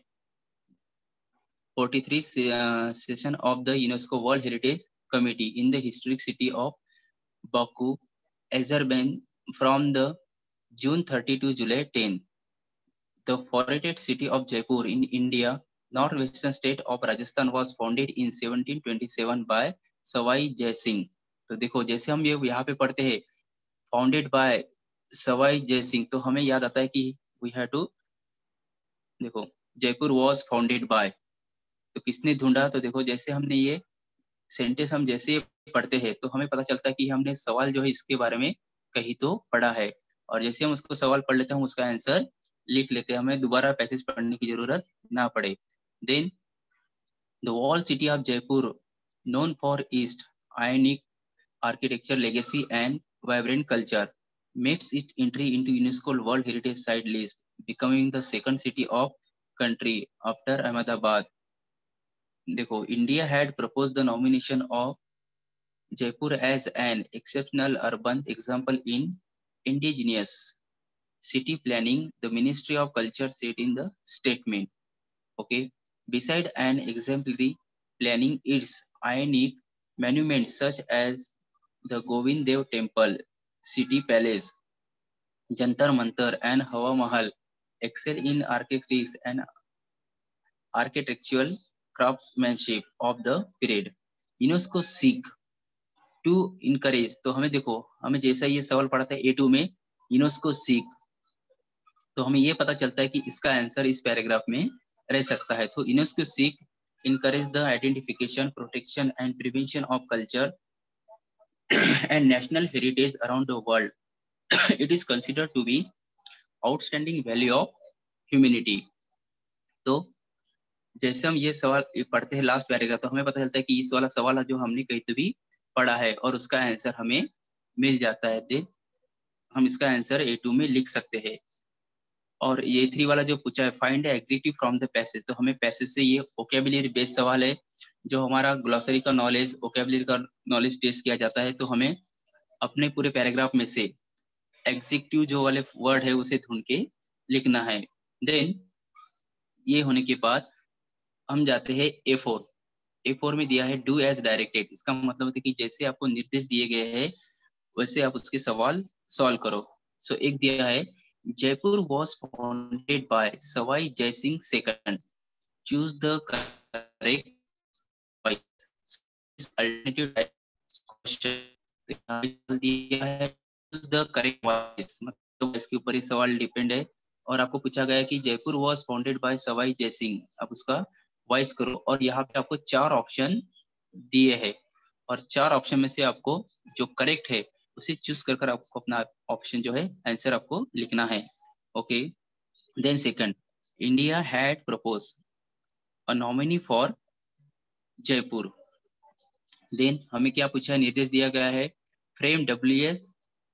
43 session of the UNESCO World Heritage Committee in the historic city of Baku, Azerbaijan from the June 30 to July 10। The forested city of Jaipur in India, northwestern state of Rajasthan, was founded in 1727 by Sawai Jai Singh. तो देखो जैसे हम ये यहाँ पे पढ़ते हैं फाउंडेड बाय सवाई जय सिंह, तो हमें याद आता है कि वी हैव टू देखो जयपुर वॉज फाउंडेड बाय, तो किसने ढूंढा। तो देखो जैसे हमने ये सेंटेंस हम जैसे पढ़ते हैं तो हमें पता चलता है कि हमने सवाल जो है इसके बारे में कहीं तो पढ़ा है, और जैसे हम उसको सवाल पढ़ लेते हैं हम उसका आंसर लिख लेते हैं, हमें दोबारा पैसेज पढ़ने की जरूरत ना पड़े। Then the wall city of Jaipur known for its ionic architecture legacy and vibrant culture makes it entry into UNESCO World Heritage Site list, becoming the second city of country after Ahmedabad। देखो India had proposed the nomination of Jaipur as an exceptional urban example in indigenous city planning, the Ministry of Culture said in the statement। Okay, beside an exemplary planning, its ionic monuments such as the Govind Dev Temple, City Palace, Jantar Mantar, and Hawa Mahal excel in architecture and architectural craftsmanship of the period। UNESCO seek to encourage, तो हमें देखो हमें जैसा ये सवाल पढ़ा था A2 में UNESCO seek, तो हमें ये पता चलता है कि इसका आंसर इस पैराग्राफ में रह सकता है। तो UNESCO seek encourage the identification, protection and prevention of culture and national heritage around the world। It is considered to be outstanding value of humanity। तो जैसे हम ये सवाल पढ़ते हैं लास्ट पैराग्राफ, तो हमें पता चलता है कि इस वाला सवाल जो हमने कहीं तो भी पढ़ा है और उसका आंसर हमें मिल जाता है। देन हम इसका आंसर A2 में लिख सकते हैं। और ये 3 वाला जो पूछा है find adjective from the passage, तो हमें पैसेज से ये वोकैबुलरी बेस्ड सवाल है, जो हमारा ग्लोसरी का नॉलेज वोकैबुलरी का नॉलेज टेस्ट किया जाता है। तो हमें अपने पूरे पैराग्राफ में से एग्जेक्टिव जो वाले वर्ड है उसे ढूंढ के लिखना है। देन ये होने के बाद हम जाते हैं A4 में दिया है डू एज डायरेक्टेड। इसका मतलब है कि जैसे आपको निर्देश दिए गए हैं वैसे आप उसके सवाल सॉल्व करो। सो एक दिया है Jaipur was founded by Savai Jai Singh II। Choose the correct choice। Alternative question दिया है choose the correct choice, मतलब इसके ऊपर ये सवाल डिपेंड है। और आपको पूछा गया कि Jaipur was founded by Sawai Jai Singh, आप उसका वॉइस करो। और यहाँ पे आपको 4 ऑप्शन दिए हैं और 4 ऑप्शन में से आपको जो करेक्ट है उसे चूज कर आपको अपना ऑप्शन जो है आंसर आपको लिखना है। Okay, then second, India had propose a nominee for Jaipur. देन हमें क्या पूछा है, निर्देश दिया गया है फ्रेम डब्ल्यूएस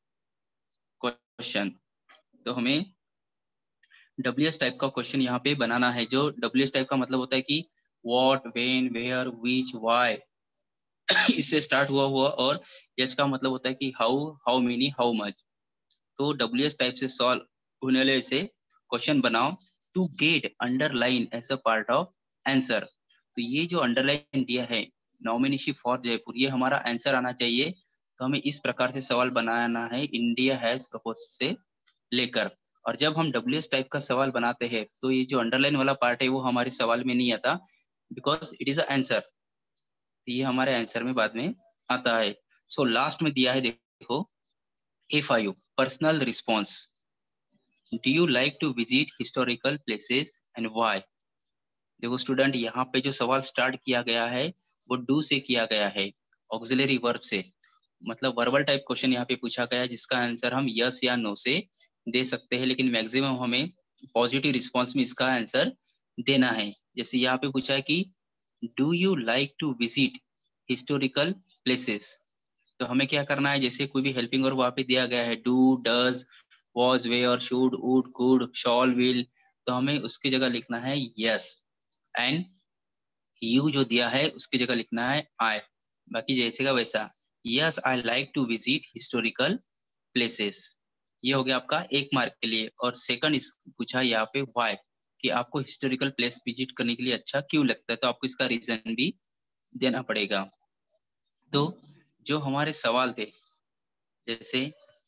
क्वेश्चन। तो हमें डब्ल्यूएस टाइप का क्वेश्चन यहाँ पे बनाना है। जो डब्ल्यूएस टाइप का मतलब होता है कि what, when, where, which, why इससे स्टार्ट हुआ और यस का मतलब होता है कि how, how many, how much. तो डब्ल्यूएस टाइप से सॉल्व होने वाले ऐसे क्वेश्चन बनाओ to get underline as a part of answer. तो ये जो अंडरलाइन दिया है नॉमिनेशन फॉर जयपुर, ये हमारा आंसर आना चाहिए। तो हमें इस प्रकार से सवाल बनाना है इंडिया हैज प्रपोज से लेकर। और जब हम डब्ल्यूएस टाइप का सवाल बनाते हैं तो ये जो अंडरलाइन वाला पार्ट है वो हमारे सवाल में नहीं आता, because it is a answer. ये हमारे आंसर में बाद में आता है। सो लास्ट में दिया है देखो A5 personal response, do you like to visit historical places and why. देखो स्टूडेंट, यहाँ पे जो सवाल स्टार्ट किया गया है वो डू से किया गया है, ऑक्सिलरी वर्ब से। मतलब वर्बल टाइप क्वेश्चन यहाँ पे पूछा गया है जिसका आंसर हम यस या नो से दे सकते हैं, लेकिन मैक्सिमम हमें पॉजिटिव रिस्पॉन्स में इसका आंसर देना है। जैसे यहाँ पे पूछा है कि do you like to visit historical places, तो हमें क्या करना है, जैसे कोई भी हेल्पिंग वर्ब वहां पे दिया गया है do, does, was, were, should, would, could, shall, will, तो हमें उसकी जगह लिखना है यस। एंड यू जो दिया है उसकी जगह लिखना है आई। बाकी जैसे का वैसा, yes I like to visit historical places. ये हो गया आपका 1 मार्क के लिए। और सेकंड पूछा यहाँ पे व्हाई, कि आपको हिस्टोरिकल प्लेस विजिट करने के लिए अच्छा क्यों लगता है, तो आपको इसका रीजन भी देना पड़ेगा। तो जो हमारे सवाल थे, जैसे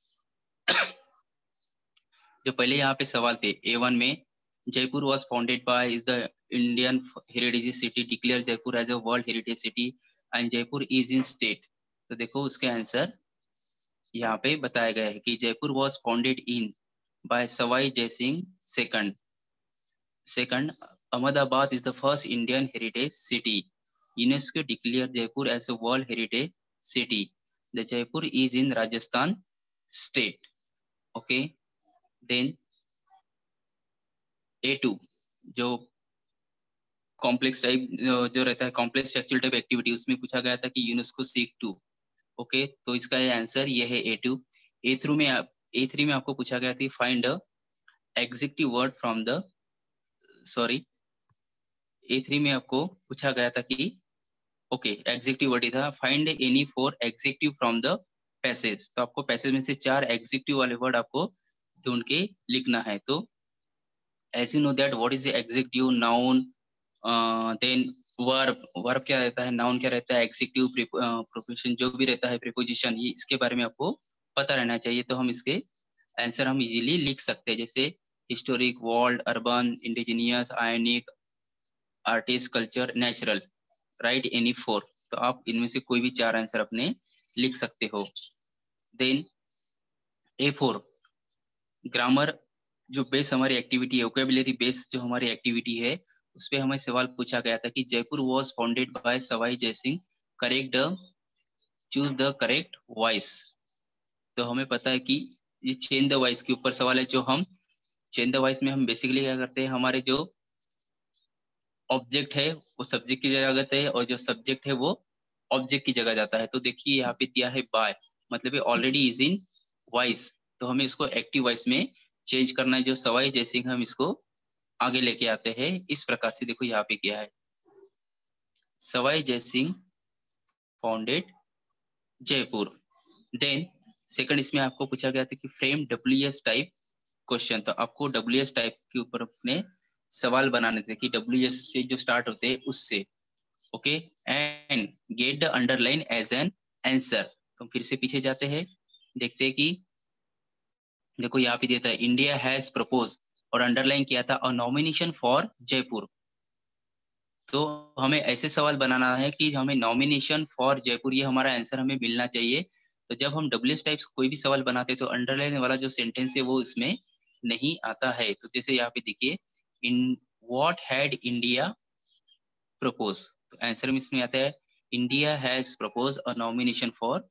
जो पहले यहाँ पे सवाल थे A1 में, Jaipur was founded by is the Indian heritage city, declare Jaipur as a world heritage city and Jaipur is in state. तो देखो उसके आंसर यहाँ पे बताया गया है कि Jaipur was founded in by Sawai Jai Singh second. Second, Ahmedabad is the first Indian heritage city. UNESCO declared Jaipur as a World Heritage City. The Jaipur is in Rajasthan state. Okay. Then A2, जो कॉम्प्लेक्स टाइप जो रहता है, कॉम्प्लेक्स टेक्सचुअल टाइप एक्टिविटी, उसमें पूछा गया था कि यूनेस्को सीक टू। ओके, तो इसका ये आंसर ये है A2। A3 में आपको पूछा गया था find the adjective word from the, sorry, A3 में आपको पूछा गया था कि ओके एग्जेक्टिव वर्ड ही था, find any 4 adjective from the passage. तो आपको पैसेज में से 4 एग्जेक्टिव वाले वर्ड आपको ढूंढ के लिखना है। तो as you know that what is the adjective, noun, then verb, verb क्या रहता है, नाउन क्या रहता है, एग्जेक्टिव, प्रोपोजिशन जो भी रहता है, प्रीपोजिशन, ये इसके बारे में आपको पता रहना चाहिए। तो हम इसके आंसर हम इजीली लिख सकते हैं, जैसे historic, world, urban, indigenous, iconic, artist, culture, natural, write any 4। तो आप इनमें से कोई भी 4 आंसर अपने लिख सकते हो। देन A4 ग्रामर, जो बेस हमारी एक्टिविटी है, वोकेबुलरी बेस जो हमारी एक्टिविटी है, उस पे हमें सवाल पूछा गया था कि Jaipur was founded by Sawai Jai Singh, correct the, choose the correct voice. तो हमें पता है कि ये चेंज द वॉइस के ऊपर सवाल है। जो हम चेंज द वॉइस में हम बेसिकली क्या करते हैं, हमारे जो ऑब्जेक्ट है वो सब्जेक्ट की जगह जाता है और जो सब्जेक्ट है वो ऑब्जेक्ट की जगह जाता है। तो देखिए यहाँ पे दिया है बाय, मतलब ये ऑलरेडी इज इन वॉइस, तो हमें इसको एक्टिव वॉइस में चेंज करना है। जो सवाई जयसिंह हम इसको आगे लेके आते हैं इस प्रकार से। देखो यहाँ पे क्या है, Sawai Jai Singh founded Jaipur. Then second इसमें आपको पूछा गया था कि फ्रेम डब्ल्यूएस टाइप क्वेश्चन, तो आपको डब्ल्यूएस टाइप के ऊपर अपने सवाल बनाने थे कि डब्ल्यूएस से जो स्टार्ट होते हैं उससे। Okay, and get the underline as an answer. तो फिर से पीछे जाते हैं, देखते हैं कि देखो यहाँ पे देता है इंडिया हैज प्रपोज और अंडरलाइन किया था अ नॉमिनेशन फॉर जयपुर। तो हमें ऐसे सवाल बनाना है कि हमें नॉमिनेशन फॉर जयपुर, ये हमारा आंसर हमें मिलना चाहिए। तो जब हम डब्ल्यूएस टाइप्स कोई भी सवाल बनाते हैं तो अंडरलाइन वाला जो सेंटेंस है वो इसमें नहीं आता है। तो जैसे यहाँ पे देखिए, in what had India propose, तो आंसर में इसमें आता है India has propose a nomination for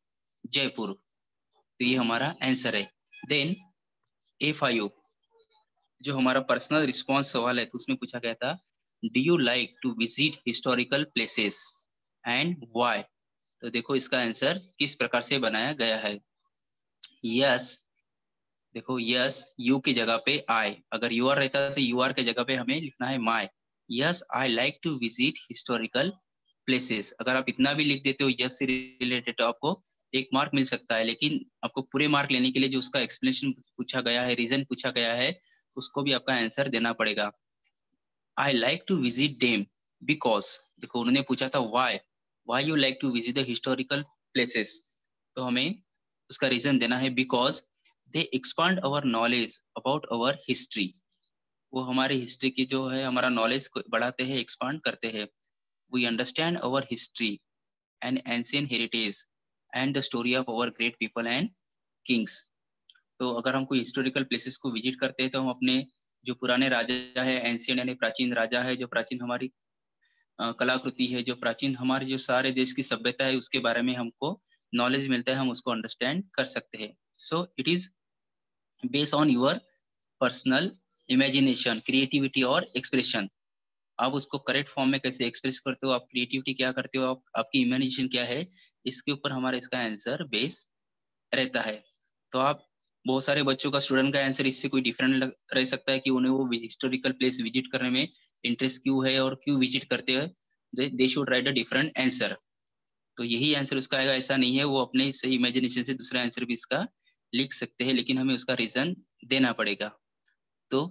Jaipur. तो ये हमारा आंसर है। देन A5 जो हमारा पर्सनल रिस्पॉन्स सवाल है, तो उसमें पूछा गया था do you like to visit historical places and why. तो देखो इसका आंसर किस प्रकार से बनाया गया है। यस, देखो यस यू की जगह पे आई, अगर यू आर रहता तो यू आर की जगह पे हमें लिखना है my. Yes I like to visit historical places. अगर आप इतना भी लिख देते हो यस से रिलेटेड तो आपको 1 मार्क मिल सकता है, लेकिन आपको पूरे मार्क लेने के लिए जो उसका एक्सप्लेनेशन पूछा गया है, रीजन पूछा गया है, उसको भी आपका आंसर देना पड़ेगा। I like to visit them because, देखो उन्होंने पूछा था why you like to visit the historical places, तो हमें उसका रीजन देना है because they expand our knowledge about our history. वो हमारी हिस्ट्री की जो है हमारा नॉलेज को बढ़ाते हैं, एक्सपांड करते हैं। We understand our history and ancient heritage and the story of our great people and kings. तो अगर हम कोई हिस्टोरिकल प्लेसेस को विजिट करते हैं तो हम अपने जो पुराने राजा है, एंशियंट यानी प्राचीन राजा है, जो प्राचीन हमारी कलाकृति है, जो प्राचीन हमारे जो सारे देश की सभ्यता है, उसके बारे में हमको नॉलेज मिलता है, हम उसको अंडरस्टैंड कर सकते हैं। So it is based on your personal imagination, creativity और एक्सप्रेशन। आप उसको करेक्ट फॉर्म में कैसे एक्सप्रेस करते हो, आप क्रिएटिविटी क्या करते हो, आपकी इमेजिनेशन क्या है, इसके ऊपर हमारा इसका आंसर बेस रहता है। तो आप बहुत सारे बच्चों का, स्टूडेंट का आंसर इससे कोई डिफरेंट रह सकता है कि उन्हें वो हिस्टोरिकल प्लेस विजिट करने में इंटरेस्ट क्यों है और क्यों विजिट करते हैं, they should write a different answer. तो यही आंसर उसका आएगा, ऐसा नहीं है। वो अपने सही इमेजिनेशन से दूसरा आंसर भी इसका लिख सकते हैं, लेकिन हमें उसका रीजन देना पड़ेगा। तो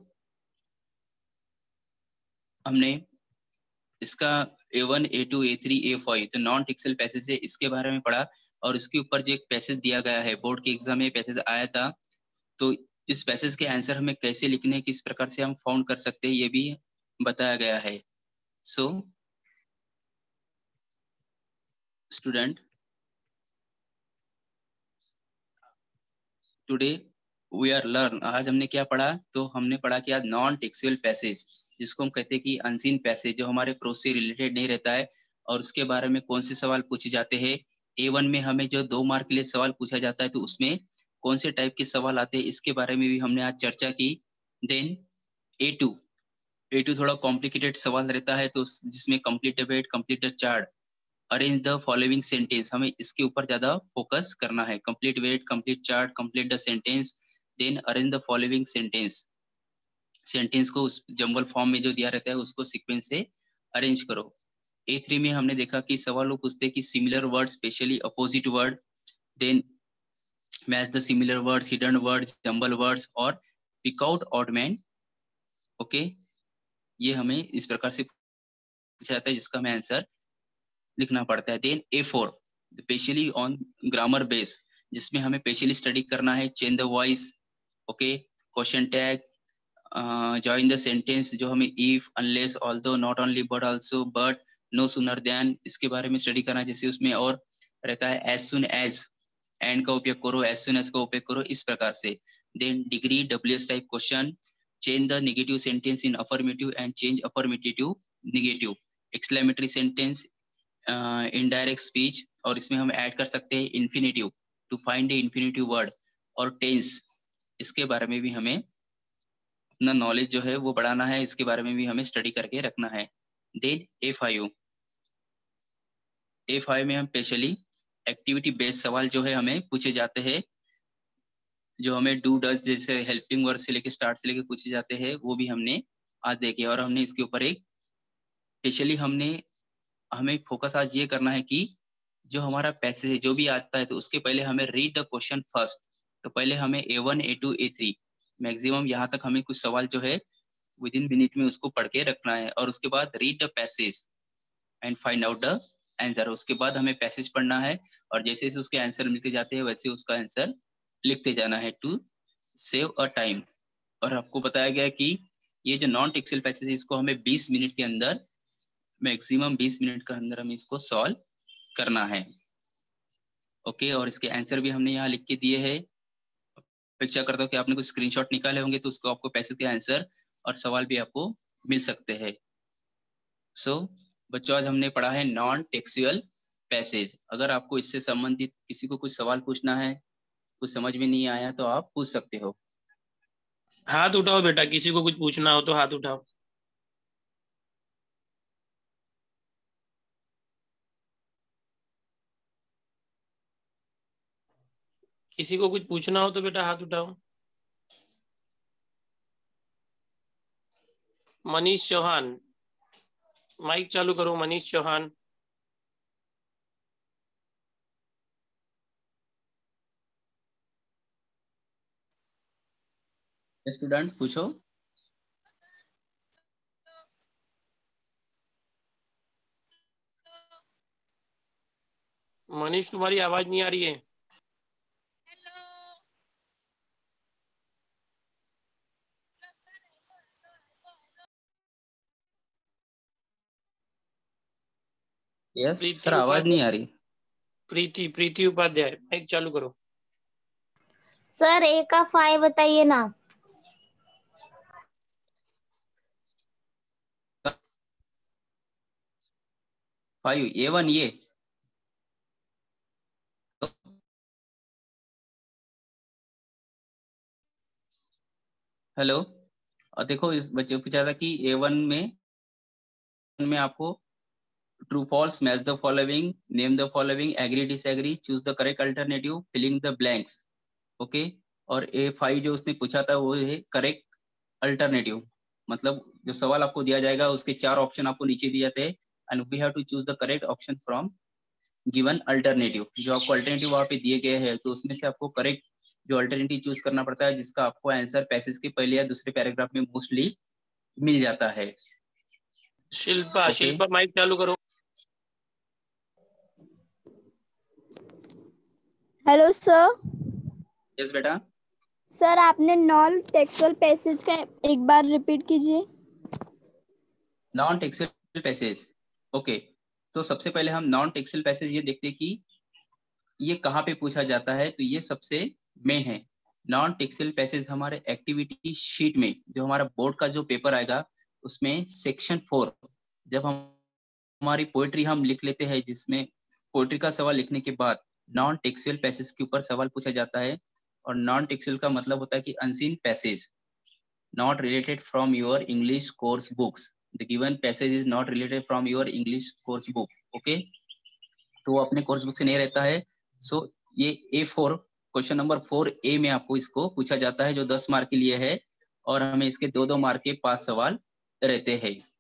हमने इसका A1 A2 A3 A5 तो नॉन टेक्सुअल पैसेज है, इसके बारे में पढ़ा। और इसके ऊपर जो एक पैसेज दिया गया है, बोर्ड के एग्जाम में पैसेज आया था, तो इस पैसेज के आंसर हमें कैसे लिखने हैं, किस प्रकार से हम फाउंड कर सकते हैं, ये भी बताया गया है। So student, today we are learn, आज हमने क्या पढ़ा, तो हमने पढ़ा कि आज नॉन टेक्सुअल पैसेज, जिसको हम कहते हैं कि अनसीन पैसेज, जो हमारे प्रोसेस से रिलेटेड नहीं रहता है, और उसके बारे में कौन से सवाल पूछे जाते हैं। A1 में हमें जो 2 मार्क के लिए सवाल पूछा जाता है, तो उसमें कौन से टाइप के सवाल आते हैं, इसके बारे में भी हमने आज चर्चा की। देन A2, A2 थोड़ा कॉम्प्लिकेटेड सवाल रहता है, तो जिसमें complete debate, complete chart, arrange the following sentence, हमें इसके ऊपर ज्यादा फोकस करना है। Complete wait, complete chart, complete the sentence, then arrange the following sentence. Sentence को उस जंबल फॉर्म में जो दिया रहता है उसको सीक्वेंस से अरेंज करो। A3 में हमने देखा कि सवाल वो पूछते हैं कि similar word, specially opposite word, then match the similar words, hidden words, jumble words और pick out odd man. Okay, ये हमें इस प्रकार से पूछा जाता है, जिसका हमें आंसर लिखना पड़ता है। Then A4 specially on grammar base, जिसमें हमें स्पेशली स्टडी करना है। Change the voice, okay, question tag, join the sentence, जो हमें if, unless, although, not only, but also, but, no sooner than, इसके बारे में स्टडी करना है। जैसे उसमें और रहता है एज सुन एज, एंड का उपयोग करो, एज सुन एज का उपयोग करो, इस प्रकार से। Then degree WH type question, change the negative sentence in affirmative and change affirmative to negative, exclamatory sentence, indirect speech, और इसमें हम ऐड कर सकते हैं infinitive to find the infinitive word, और टेंस, इसके बारे में भी हमें अपना नॉलेज जो है वो बढ़ाना है, इसके बारे में भी हमें स्टडी करके रखना है। देन A5 में हम स्पेशली एक्टिविटी बेस्ड सवाल जो है हमें पूछे जाते हैं, जो हमें डू डज जैसे हेल्पिंग वर्ड से लेके स्टार्ट से लेके पूछे जाते हैं, वो भी हमने आज देखे। और हमने इसके ऊपर एक स्पेशली हमें फोकस आज ये करना है कि जो हमारा पैसेज है जो भी आता है, तो उसके पहले हमें रीड द क्वेश्चन फर्स्ट। तो पहले हमें A1 A2 A3 मैक्सिमम यहाँ तक हमें कुछ सवाल जो है विद इन मिनट में उसको पढ़ के रखना है, और उसके बाद read the passage and find out the answer. उसके बाद हमें पैसेज पढ़ना है, और जैसे जैसे उसके आंसर मिलते जाते हैं वैसे उसका आंसर लिखते जाना है टू सेव अ टाइम। और आपको बताया गया है कि ये जो नॉन टेक्सुअल पैसेज है, इसको हमें 20 मिनट के अंदर, मैक्सिमम 20 मिनट के अंदर हमें इसको सॉल्व करना है। ओके, और इसके आंसर भी हमने यहाँ लिख के दिए हैं। अपेक्षा करता हूँ कि आपने कुछ स्क्रीनशॉट निकाले होंगे, तो उसको आपको पैसेज के आंसर और सवाल भी आपको मिल सकते हैं। सो बच्चों, आज हमने पढ़ा है नॉन टेक्सुअल पैसेज। अगर आपको इससे संबंधित किसी को कुछ सवाल पूछना है, कुछ समझ में नहीं आया तो आप पूछ सकते हो। हाथ उठाओ बेटा, किसी को कुछ पूछना हो तो हाथ उठाओ। किसी को कुछ पूछना हो तो बेटा हाथ उठाओ। मनीष चौहान, माइक चालू करो। मनीष चौहान। स्टूडेंट पूछो। मनीष, तुम्हारी आवाज नहीं आ रही है। यस प्रीति सर, आवाज उपाध्याय। नहीं आ रही। प्रीति उपाध्याय, माइक चालू करो। सर ए का 5 बताइए ना। 5 A1 ये। हेलो, और देखो इस बच्चे को पूछा था कि A1 में आपको true false, match the following, name the following, agree disagree, choose the correct alternative, filling the blanks. Okay. और A5 जो उसने पूछा था वो है करेक्ट अल्टरनेटिव। मतलब जो सवाल आपको दिया जाएगा उसके 4 ऑप्शन आपको नीचे दिए जाते हैं and we have to choose the correct option from given alternative. जो आपको अल्टरनेटिव वहां पे दिए गए हैं तो उसमें से आपको करेक्ट जो अल्टरनेटिव चूज करना पड़ता है, जिसका आपको आंसर पैसेज के पहले या दूसरे पैराग्राफ में मोस्टली मिल जाता है। शिल्पा, ओके। शिल्पा माइक चालू करो। Hello sir. यस बेटा। सर आपने नॉन टेक्सुअल पैसेज का एक बार रिपीट कीजिए। Non textual passage. ओके। तो सबसे पहले हम नॉन टेक्सुअल पैसेज ये देखते हैं कि ये कहाँ पे पूछा जाता है। तो ये सबसे मेन है। नॉन टेक्सुअल पैसेज हमारे एक्टिविटी शीट में, जो हमारा बोर्ड का जो पेपर आएगा उसमें सेक्शन 4, जब हम हमारी पोएट्री हम लिख लेते हैं, जिसमें पोएट्री का सवाल लिखने के बाद नॉन टेक्सुअल पैसेज के ऊपर सवाल पूछा जाता है। और नॉन टेक्सुअल का मतलब होता है कि unseen passage, not related from your English course books. The given passage is not related from your English course book. Okay? तो अपने कोर्स बुक से नहीं रहता है। सो ये A4 क्वेश्चन नंबर 4A में आपको इसको पूछा जाता है, जो 10 मार्क के लिए है और हमें इसके 2-2 मार्क के 5 सवाल रहते हैं।